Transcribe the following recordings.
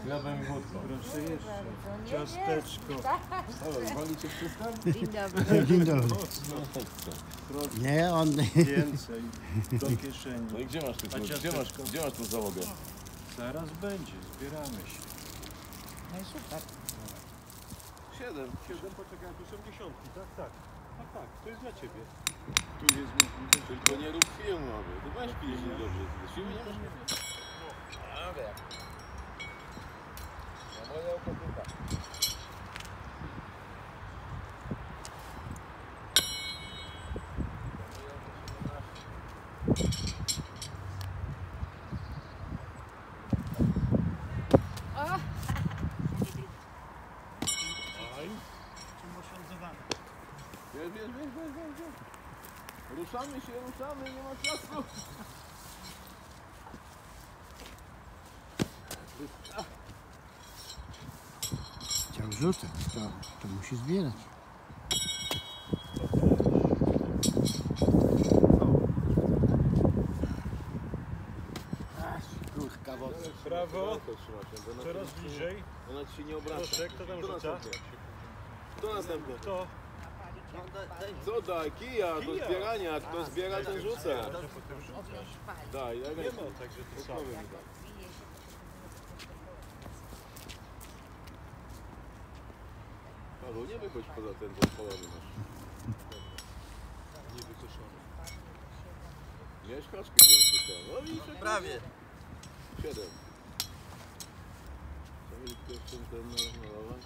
Chlebem i wódką. Proszę jeszcze. Ciasteczko. Dobra, walicie wszystko? Dzień dobry. Dzień dobry. Proszę. Nie, on... Więcej do kieszeni. No i gdzie masz A ciasteczko? gdzie masz tą załogę? Zaraz będzie, zbieramy się. No i super. 7. 7, poczekaj, tu są dziesiątki, tak? Tak. Tak, to jest dla ciebie. Tu jest możliwe. Tylko nie rób filmu, aby. Ty weź pilnie dobrze. Filmu nie masz filmu? Dobra. Ja moja opłatyta. Wiesz. Ruszamy, nie ma czasu. Chciał rzucać, to musi zbierać. Kurka, Brawo. Coraz bliżej. Ona ci się nie obraca. Proszę, kto tam rzuca? Kto następny? To. Co daj? Kija do zbierania. Kto zbiera, ten rzuca. Daj, daj. Nie ma, także to samo. Paweł, nie wychodź poza ten podpalony masz. Nie wykoszony. Miałeś kaczkę, gdzie słyszałem. No widzisz, Prawie. 7. Trzeba mieć jeszcze ten malować.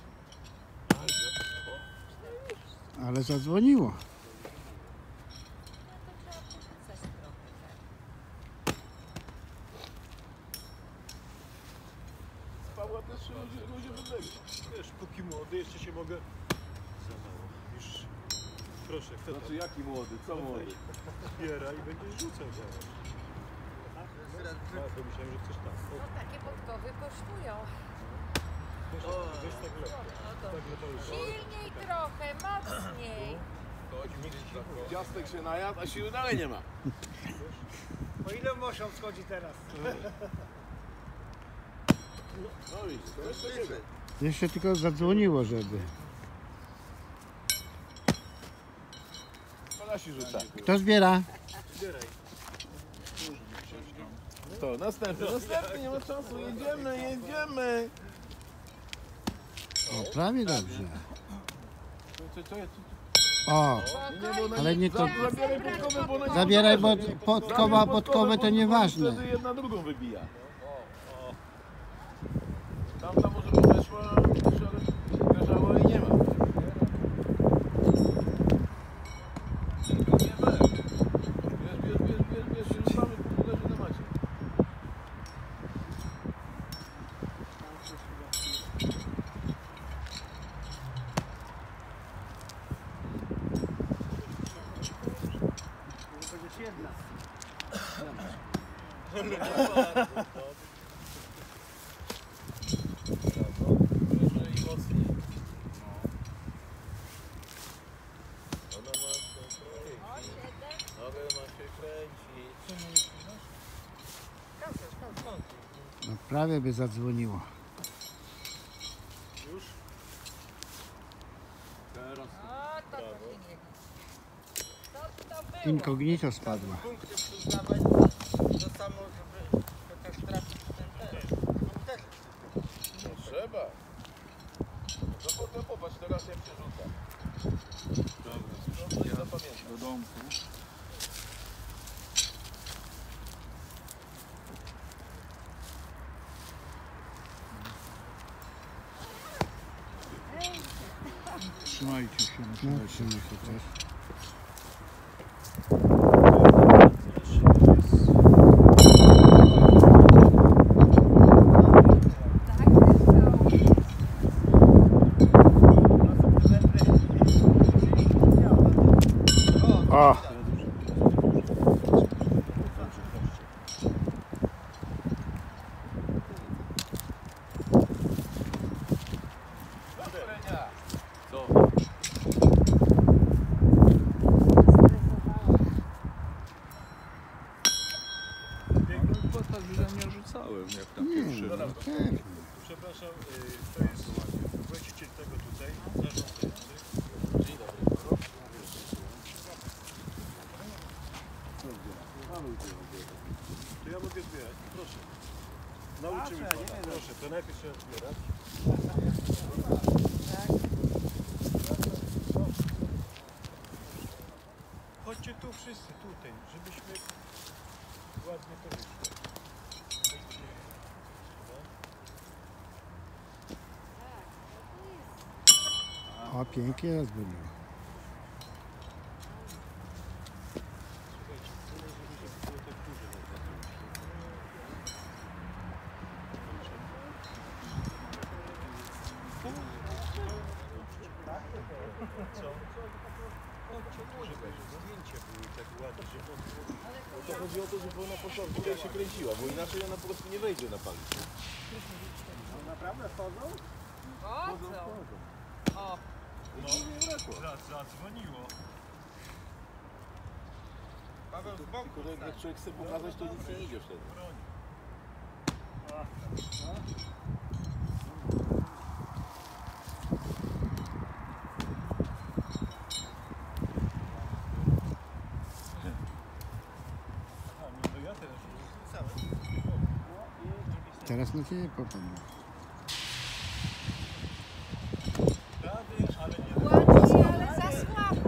Ale zadzwoniło. Z Pawła też ludzie wybiegli. Wiesz, póki młody, jeszcze się mogę... Za mało. Już... Proszę, kto tam? Znaczy jaki młody? Co młody? Zbiera i będziesz rzucał zaraz. To myślałem, że chcesz tak. No takie podkowy kosztują. Weź tak lekko. Tak, no to już. Silniej trochę, mocniej. Ciastek się najadł, a siły dalej nie ma. O ile moszą schodzi teraz? No widzisz, to jest takiego. Jeszcze tylko zadzwoniło, żeby... Palasi rzuca. Kto zbiera? Zbieraj. To, następny, nie ma czasu, jedziemy. O, prawie dobrze. Co? O, ale nie to... Zabieraj podkowę, bo ona Zabieraj, bo podkowę to nieważne. Wtedy jedna drugą wybija. Tam może by weszła, ale leżała i nie ma. Tylko nie we. Bierz, rzucamy, leży na macie. Będziesz jedna. No prawie by zadzwoniło. Już? Teraz. O, to się nie... To było. Inkognito spadła. Punkty przyznawać to samo, żeby chociaż trafić w ten. No trzeba. No potem popatrz, teraz jak się rzuca. Dobra, ja zapamiętam. Do domku. Trzymajcie się. No, trzymaj się też. O! Co? Tak, że nie rzucałem jak tam Nie, pierwszy. no tak. Przepraszam. Przepraszam, to jest właściciel tego tutaj, zarządzający. Dzień dobry. To ja mogę zbierać, proszę. Nauczymy pana, proszę, to najpierw trzeba zbierać. Chodźcie tu wszyscy, tutaj, żebyśmy ładnie to wyszło. O, pięknie rozbylił. Słuchajcie, chcemy, żeby było tak duże na co? Może będzie, zdjęcia były tak ładne, że To chodzi o to, żeby ona po prostu się kręciła, bo inaczej ona po prostu nie wejdzie na palić. Naprawdę chodzą? Chodzą. O, zadzwoniło. Paweł z boku. Tylko jak człowiek chce pokazać, to nic nie idzie wtedy. A, no to ja teraz już Teraz na ciebie popadł. rady, ale nie ładnie, ale za słabo.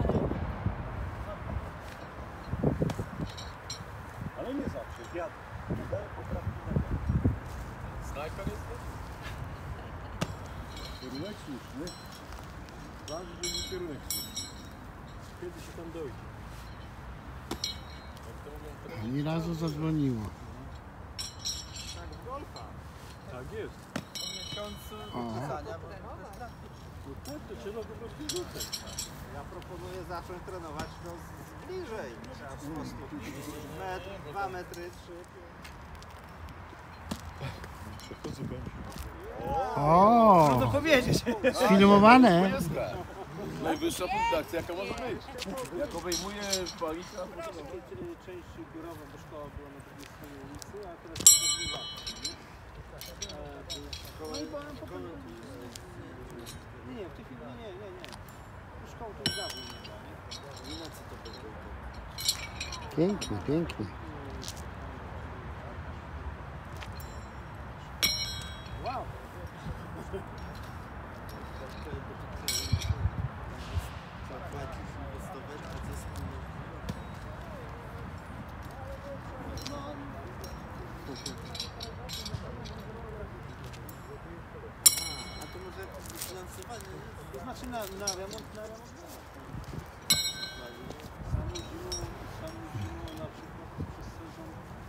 Ale nie zawsze, wiatr. Daję poprawki na Snajper jest to? kierunek słuszny. Ważny, żeby kierunek słuszny. Kiedy się tam dojdzie? Ani razu zadzwoniło. Tak, w golfa. Tak jest. Po miesiącu O. pisania, bo to jest tak. No tak, to trzeba po prostu rzucać. Ja proponuję zacząć trenować no, bliżej. Trzeba po prostu metr, 2 metry, 3. Przechodzę będzie. O, To powiedzieć. sfilmowane. Najwyższa punktacja, jaka może być. Jak obejmuje palica, Część biurowa, bo szkoła była na drugiej stronie ulicy, a teraz jest szkoła. Nie, w tej chwili nie. To szkoły to już dawno nie ma, nie? Nie nocy to będzie. Pięknie, pięknie. Wow! Zapłacić, inwestować, a zysku a to może jakieś finansowanie? To znaczy na remont, Samą zimą na przykład przez sezon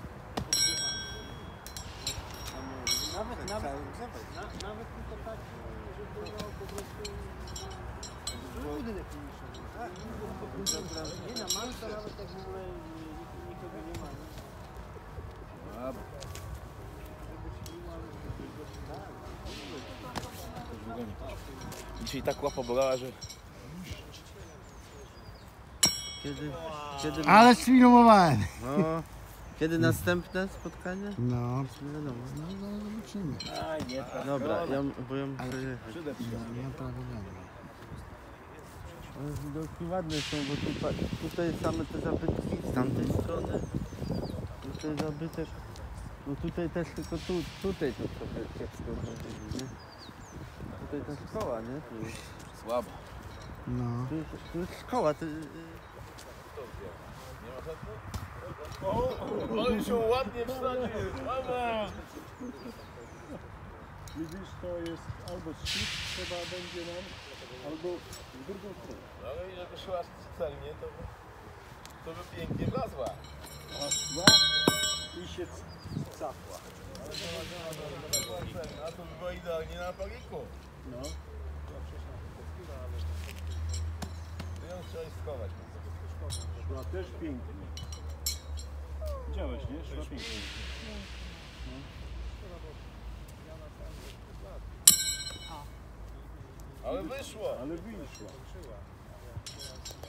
odbywa. Nawet tylko tak, żeby no, po prostu budynek mniejszy. Tak, nie na Malta nawet jak w ogóle nikogo nie ma. dzisiaj tak łapa bolała, że... Kiedy, Ale sfilmowałem. no, kiedy następne spotkanie? No, Nie wiadomo. no zobaczymy. Dobra, bo ja muszę Ale- jechać. No prawie dobra. Ale widoki ładne są, bo tutaj same te zabytki z tamtej strony. Tutaj zabytek. No tutaj też tylko tutaj to trochę kiepsko wychodzi, nie? Tutaj ta szkoła, nie? Tu jest, Słabo. No. tu jest szkoła. On się ładnie wsadził. Mama! Widzisz, to jest albo szczyt trzeba będzie nam, albo w drugą stronę. No ale żeby szła celnie, to by pięknie wlazła. A szła i się cafła. A to by było idealnie na paliku. No. To ją trzeba schować. Szła też pięknie. Widziałeś, nie? Szła pięknie. Ale wyszło. Ale wyszła.